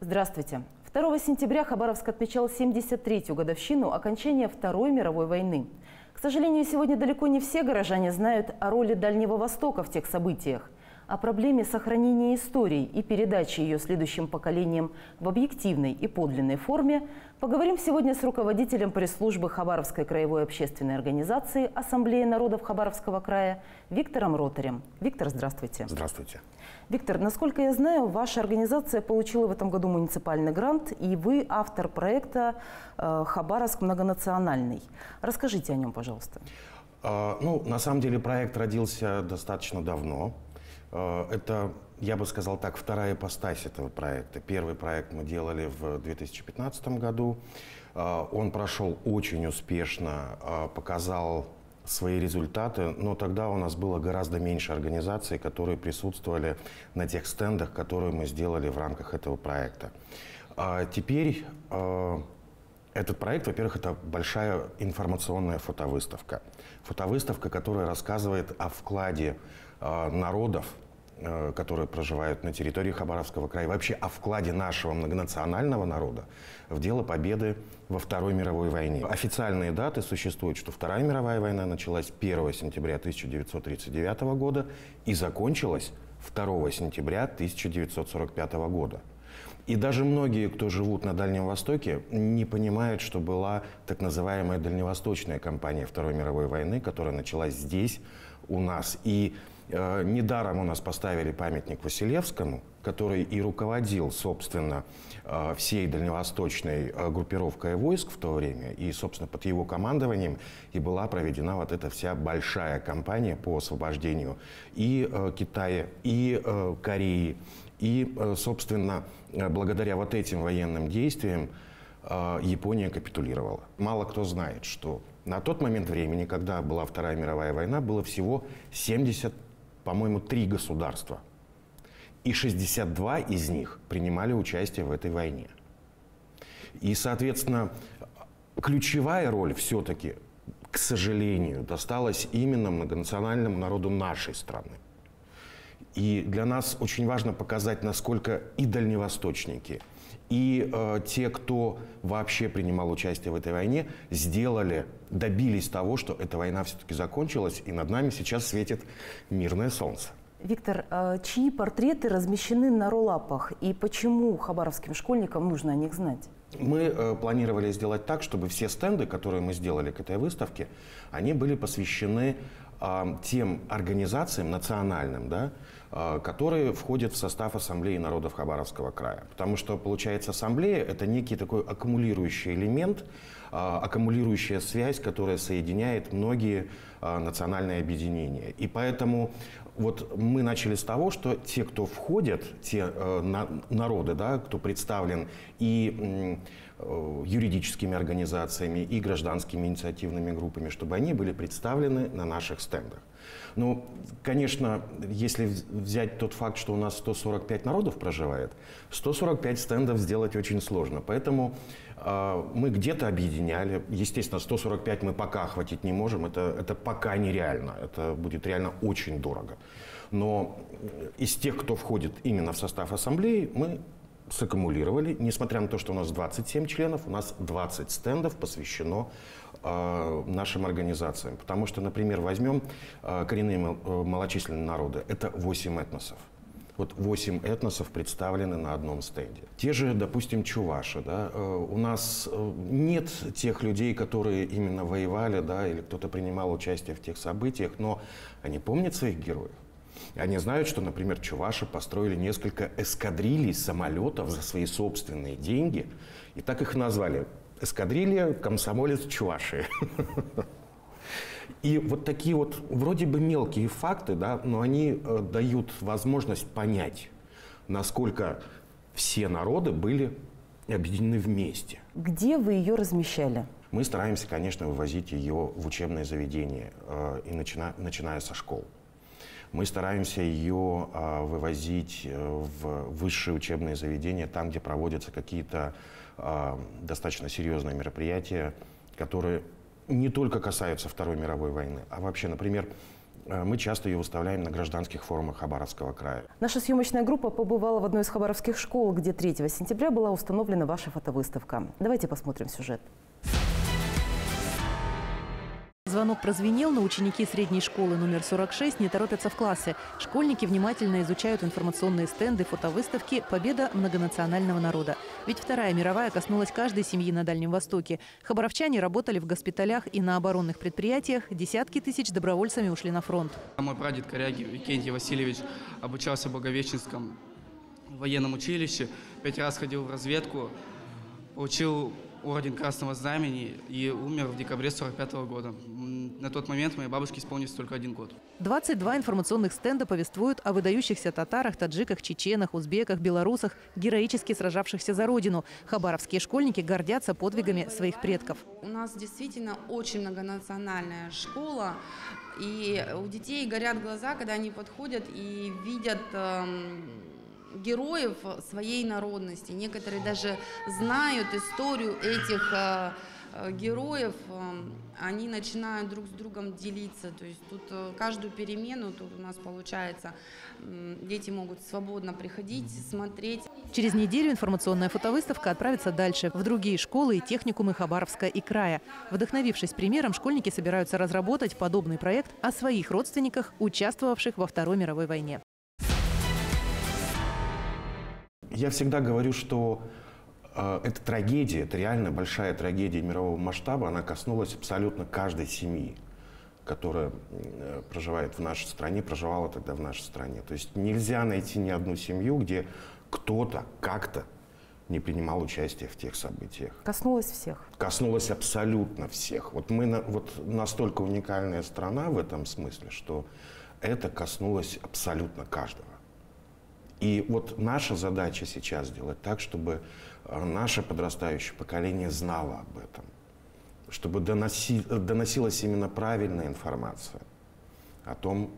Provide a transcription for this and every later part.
Здравствуйте. 2 сентября Хабаровск отмечал 73-ю годовщину окончания Второй мировой войны. К сожалению, сегодня далеко не все горожане знают о роли Дальнего Востока в тех событиях. О проблеме сохранения истории и передачи ее следующим поколениям в объективной и подлинной форме поговорим сегодня с руководителем пресс-службы Хабаровской краевой общественной организации «Ассамблея народов Хабаровского края» Виктором Ротарем. Виктор, здравствуйте. Здравствуйте. Виктор, насколько я знаю, ваша организация получила в этом году муниципальный грант, и вы автор проекта «Хабаровск многонациональный». Расскажите о нем, пожалуйста. На самом деле проект родился достаточно давно. Это, я бы сказал так, вторая ипостась этого проекта. Первый проект мы делали в 2015 году. Он прошел очень успешно, показал свои результаты, но тогда у нас было гораздо меньше организаций, которые присутствовали на тех стендах, которые мы сделали в рамках этого проекта. Теперь этот проект, во-первых, это большая информационная фотовыставка. Фотовыставка, которая рассказывает о вкладе народов, которые проживают на территории Хабаровского края, вообще о вкладе нашего многонационального народа в дело победы во Второй мировой войне. Официальные даты существуют, что Вторая мировая война началась 1 сентября 1939 года и закончилась 2 сентября 1945 года. И даже многие, кто живут на Дальнем Востоке, не понимают, что была так называемая дальневосточная кампания Второй мировой войны, которая началась здесь, у нас. И недаром у нас поставили памятник Василевскому, который и руководил, собственно, всей дальневосточной группировкой войск в то время. И, собственно, под его командованием и была проведена вот эта вся большая кампания по освобождению и Китая, и Кореи. И, собственно, благодаря вот этим военным действиям Япония капитулировала. Мало кто знает, что на тот момент времени, когда была Вторая мировая война, было всего 70, по-моему, 3 государства. И 62 из них принимали участие в этой войне. И, соответственно, ключевая роль все-таки, к сожалению, досталась именно многонациональному народу нашей страны. И для нас очень важно показать, насколько и дальневосточники, и те, кто вообще принимал участие в этой войне, добились того, что эта война все-таки закончилась, и над нами сейчас светит мирное солнце. Виктор, чьи портреты размещены на роллапах, и почему хабаровским школьникам нужно о них знать? Мы планировали сделать так, чтобы все стенды, которые мы сделали к этой выставке, они были посвящены тем организациям национальным, да, которые входят в состав Ассамблеи народов Хабаровского края. Потому что, получается, ассамблея – это некий такой аккумулирующий элемент, аккумулирующая связь, которая соединяет многие национальные объединения. И поэтому вот мы начали с того, что те, кто входят, те народы, да, кто представлен и юридическими организациями, и гражданскими инициативными группами, чтобы они были представлены на наших стендах. Ну, конечно, если взять тот факт, что у нас 145 народов проживает, 145 стендов сделать очень сложно. Поэтому мы где-то объединяли. Естественно, 145 мы пока охватить не можем. Это пока нереально. Это будет реально очень дорого. Но из тех, кто входит именно в состав ассамблеи, мы саккумулировали. Несмотря на то, что у нас 27 членов, у нас 20 стендов посвящено нашим организациям. Потому что, например, возьмем коренные малочисленные народы. Это 8 этносов. Вот 8 этносов представлены на одном стенде. Те же, допустим, чуваши. Да? У нас нет тех людей, которые именно воевали, да, или кто-то принимал участие в тех событиях, но они помнят своих героев. Они знают, что, например, чуваши построили несколько эскадрилий самолетов за свои собственные деньги. И так их назвали. Эскадрилья «Комсомолец Чувашии». И вот такие вот вроде бы мелкие факты, да, но они дают возможность понять, насколько все народы были объединены вместе. Где вы ее размещали? Мы стараемся, конечно, вывозить ее в учебные заведения, и начиная со школ. Мы стараемся ее вывозить в высшие учебные заведения, там, где проводятся какие-то достаточно серьезные мероприятия, которые не только касаются Второй мировой войны, а вообще, например, мы часто ее выставляем на гражданских форумах Хабаровского края. Наша съемочная группа побывала в одной из хабаровских школ, где 3 сентября была установлена ваша фотовыставка. Давайте посмотрим сюжет. Звонок прозвенел, но ученики средней школы номер 46 не торопятся в классы. Школьники внимательно изучают информационные стенды, фотовыставки «Победа многонационального народа». Ведь Вторая мировая коснулась каждой семьи на Дальнем Востоке. Хабаровчане работали в госпиталях и на оборонных предприятиях. Десятки тысяч добровольцами ушли на фронт. Мой прадед Коряги Викентий Васильевич обучался в Благовещенском военном училище. 5 раз ходил в разведку, получил орден Красного Знамени и умер в декабре 1945 года. На тот момент моей бабушке исполнился только 1 год. 22 информационных стенда повествуют о выдающихся татарах, таджиках, чеченах, узбеках, белорусах, героически сражавшихся за родину. Хабаровские школьники гордятся подвигами своих предков. У нас действительно очень многонациональная школа. И у детей горят глаза, когда они подходят и видят героев своей народности. Некоторые даже знают историю этих героев, они начинают друг с другом делиться. То есть тут каждую перемену, тут у нас получается, дети могут свободно приходить, смотреть. Через неделю информационная фотовыставка отправится дальше, в другие школы и техникумы Хабаровска и края. Вдохновившись примером, школьники собираются разработать подобный проект о своих родственниках, участвовавших во Второй мировой войне. Я всегда говорю, что эта трагедия, это реально большая трагедия мирового масштаба, она коснулась абсолютно каждой семьи, которая проживает в нашей стране, проживала тогда в нашей стране. То есть нельзя найти ни одну семью, где кто-то как-то не принимал участие в тех событиях. Коснулось всех? Коснулось абсолютно всех. Вот мы настолько уникальная страна в этом смысле, что это коснулось абсолютно каждого. И вот наша задача сейчас сделать так, чтобы наше подрастающее поколение знало об этом, чтобы доносилась именно правильная информация о том,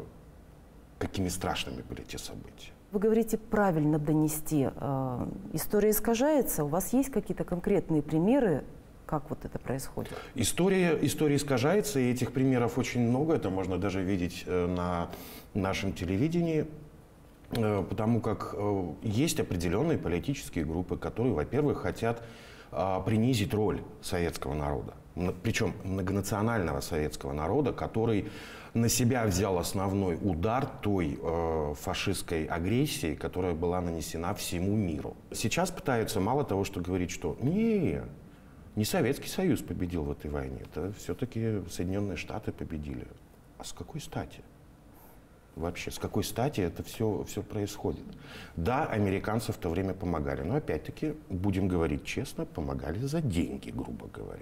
какими страшными были те события. Вы говорите, правильно донести. История искажается. У вас есть какие-то конкретные примеры, как вот это происходит? История искажается, и этих примеров очень много. Это можно даже видеть на нашем телевидении. Потому как есть определенные политические группы, которые, во-первых, хотят принизить роль советского народа. Причем многонационального советского народа, который на себя взял основной удар той фашистской агрессии, которая была нанесена всему миру. Сейчас пытаются мало того, что говорить, что не Советский Союз победил в этой войне, это все-таки Соединенные Штаты победили. А с какой стати? Вообще, с какой стати это все происходит? Да, американцы в то время помогали, но опять-таки, будем говорить честно, помогали за деньги, грубо говоря.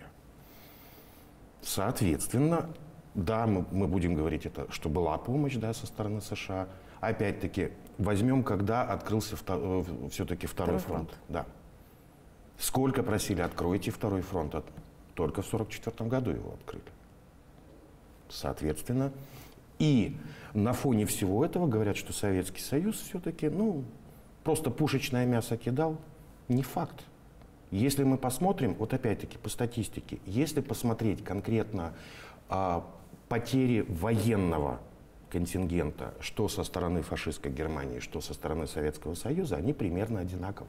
Соответственно, да, мы будем говорить это, что была помощь, да, со стороны США. Опять-таки, возьмем, когда открылся все-таки второй фронт. Да. Сколько просили, откройте второй фронт? Только в 1944 году его открыли. Соответственно, и на фоне всего этого говорят, что Советский Союз все-таки, просто пушечное мясо кидал. Не факт. Если мы посмотрим, вот опять-таки по статистике, если посмотреть конкретно потери военного контингента, что со стороны фашистской Германии, что со стороны Советского Союза, они примерно одинаковы.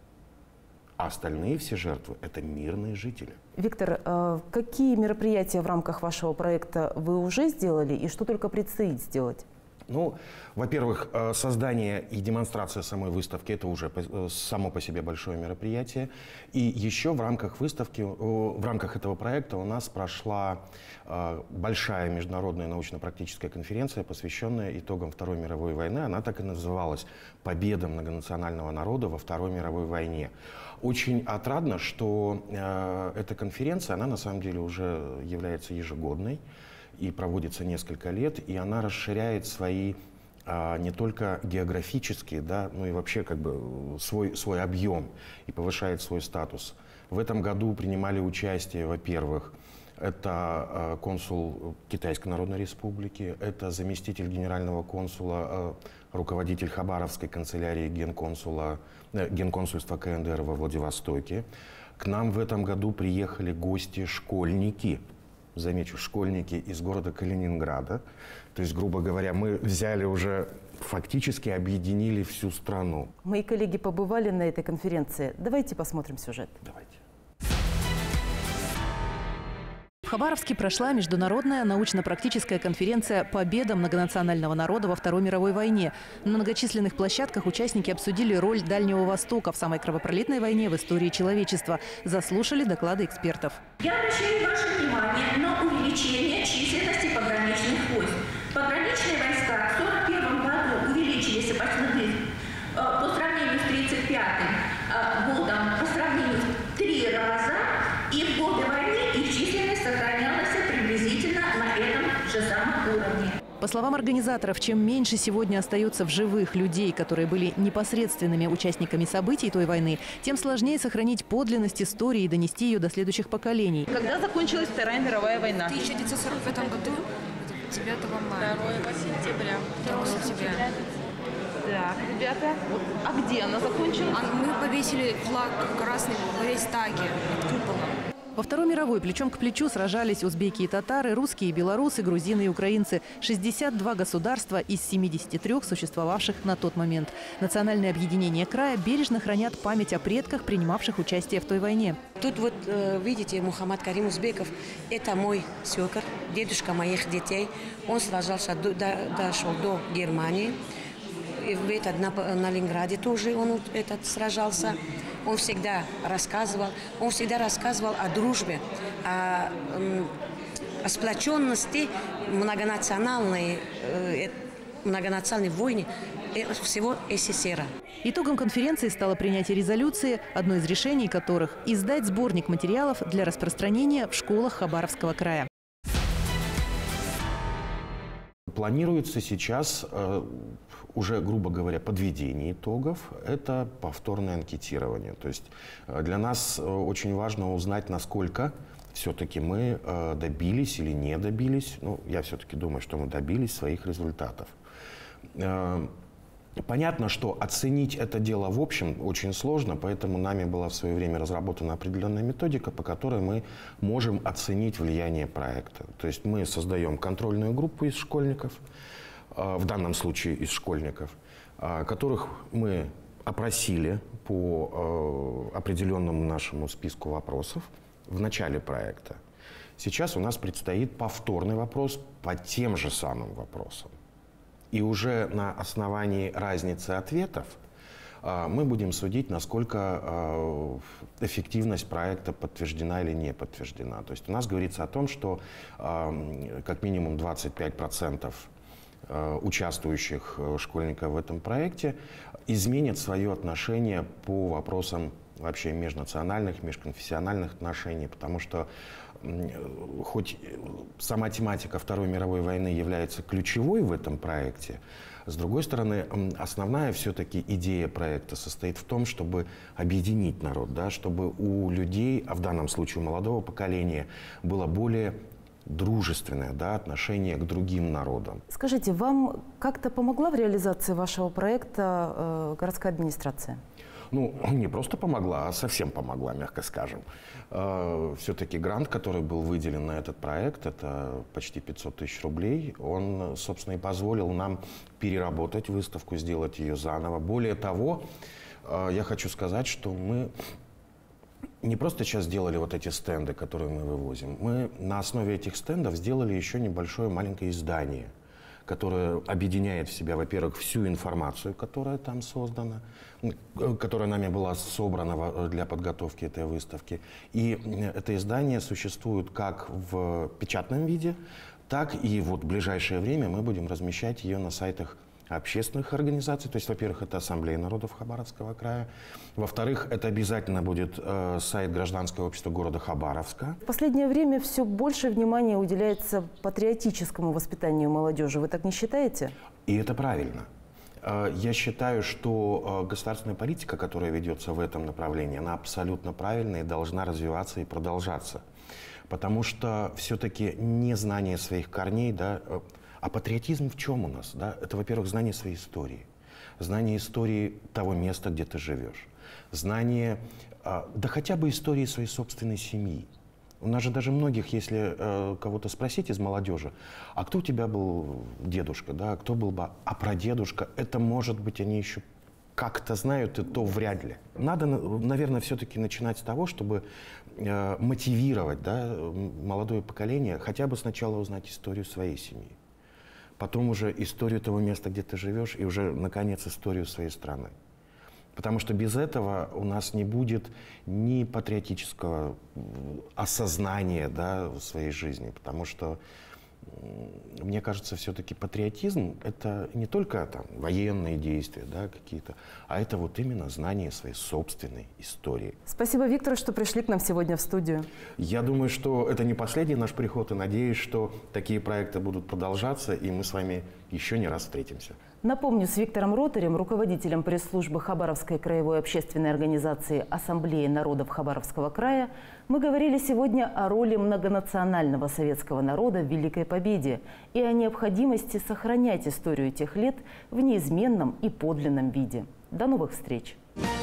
А остальные все жертвы – это мирные жители. Виктор, какие мероприятия в рамках вашего проекта вы уже сделали и что только предстоит сделать? Во-первых, создание и демонстрация самой выставки – это уже само по себе большое мероприятие. И еще в рамках выставки, в рамках этого проекта у нас прошла большая международная научно-практическая конференция, посвященная итогам Второй мировой войны. Она так и называлась «Победа многонационального народа во Второй мировой войне». Очень отрадно, что эта конференция, она на самом деле уже является ежегодной и проводится несколько лет, и она расширяет свои не только географические, да, но и вообще свой объем и повышает свой статус. В этом году принимали участие, во-первых, это консул Китайской Народной Республики, это заместитель генерального консула, руководитель Хабаровской канцелярии генконсульства КНДР во Владивостоке. К нам в этом году приехали гости-школьники замечу, школьники из города Калининграда. То есть, грубо говоря, мы взяли уже, фактически объединили всю страну. Мои коллеги побывали на этой конференции. Давайте посмотрим сюжет. Давайте. В Хабаровске прошла международная научно-практическая конференция «Победа многонационального народа во Второй мировой войне». На многочисленных площадках участники обсудили роль Дальнего Востока в самой кровопролитной войне в истории человечества. Заслушали доклады экспертов. Я обращаю ваше внимание на увеличение численности пограничных войск. Пограничные войска в 1941 году увеличились по сравнению с 1935 годом по сравнению в 3 раза, и в годы войны их численность сохранялась приблизительно на этом же самом уровне. По словам организаторов, чем меньше сегодня остается в живых людей, которые были непосредственными участниками событий той войны, тем сложнее сохранить подлинность истории и донести ее до следующих поколений. Когда закончилась Вторая мировая война? В 1945 году, 9 мая. 2 сентября. 2 сентября. Так, ребята, а где она закончилась? Мы повесили флаг красный в Рейхстаге под куполом. Во Второй мировой плечом к плечу сражались узбеки и татары, русские и белорусы, грузины и украинцы. 62 государства из 73 существовавших на тот момент. Национальные объединения края бережно хранят память о предках, принимавших участие в той войне. Тут вот видите, Мухаммад Карим Узбеков, это мой свекор, дедушка моих детей. Он сражался, дошел до Германии. И на Ленинграде тоже он сражался. Он всегда рассказывал о дружбе, о сплоченности многонациональной войны всего СССР. Итогом конференции стало принятие резолюции, одно из решений которых – издать сборник материалов для распространения в школах Хабаровского края. Планируется сейчас уже, грубо говоря, подведение итогов. Это повторное анкетирование. То есть для нас очень важно узнать, насколько все-таки мы добились или не добились. Ну, я все-таки думаю, что мы добились своих результатов. Понятно, что оценить это дело в общем очень сложно, поэтому нами была в свое время разработана определенная методика, по которой мы можем оценить влияние проекта. То есть мы создаем контрольную группу из школьников, в данном случае из школьников, которых мы опросили по определенному нашему списку вопросов в начале проекта. Сейчас у нас предстоит повторный вопрос по тем же самым вопросам. И уже на основании разницы ответов мы будем судить, насколько эффективность проекта подтверждена или не подтверждена. То есть у нас говорится о том, что как минимум 25% участвующих школьников в этом проекте изменят свое отношение по вопросам вообще межнациональных, межконфессиональных отношений, потому что хоть сама тематика Второй мировой войны является ключевой в этом проекте, с другой стороны, основная все-таки идея проекта состоит в том, чтобы объединить народ, да, чтобы у людей, а в данном случае у молодого поколения, было более дружественное, да, отношение к другим народам. Скажите, вам как-то помогла в реализации вашего проекта городская администрация? Ну, не просто помогла, а совсем помогла, мягко скажем. Все-таки грант, который был выделен на этот проект, это почти 500 тысяч рублей, он, собственно, и позволил нам переработать выставку, сделать ее заново. Более того, я хочу сказать, что мы не просто сейчас сделали вот эти стенды, которые мы вывозим, мы на основе этих стендов сделали еще небольшое маленькое издание, которое объединяет в себя, во-первых, всю информацию, которая там создана, которая нами была собрана для подготовки этой выставки. И это издание существует как в печатном виде, так и вот в ближайшее время мы будем размещать ее на сайтах общественных организаций. То есть, во-первых, это Ассамблея народов Хабаровского края. Во-вторых, это обязательно будет сайт Гражданского общества города Хабаровска. В последнее время все больше внимания уделяется патриотическому воспитанию молодежи. Вы так не считаете? И это правильно. Я считаю, что государственная политика, которая ведется в этом направлении, она абсолютно правильная и должна развиваться и продолжаться. Потому что все-таки незнание своих корней, да, а патриотизм в чем у нас? Да? Это, во-первых, знание своей истории. Знание истории того места, где ты живешь. Знание, да хотя бы истории своей собственной семьи. У нас же даже многих, если кого-то спросить из молодежи, а кто у тебя был дедушка, да, кто был бы, а прадедушка, это может быть они еще как-то знают, и то вряд ли. Надо, наверное, все-таки начинать с того, чтобы мотивировать, да, молодое поколение, хотя бы сначала узнать историю своей семьи, потом уже историю того места, где ты живешь, и уже, наконец, историю своей страны. Потому что без этого у нас не будет ни патриотического осознания, да, в своей жизни, потому что мне кажется, все-таки патриотизм – это не только там военные действия, да, какие-то, а это вот именно знание своей собственной истории. Спасибо, Виктор, что пришли к нам сегодня в студию. Я думаю, что это не последний наш приход, и надеюсь, что такие проекты будут продолжаться, и мы с вами еще не раз встретимся. Напомню, с Виктором Ротарем, руководителем пресс-службы Хабаровской краевой общественной организации «Ассамблея народов Хабаровского края», мы говорили сегодня о роли многонационального советского народа в Великой Победе и о необходимости сохранять историю тех лет в неизменном и подлинном виде. До новых встреч!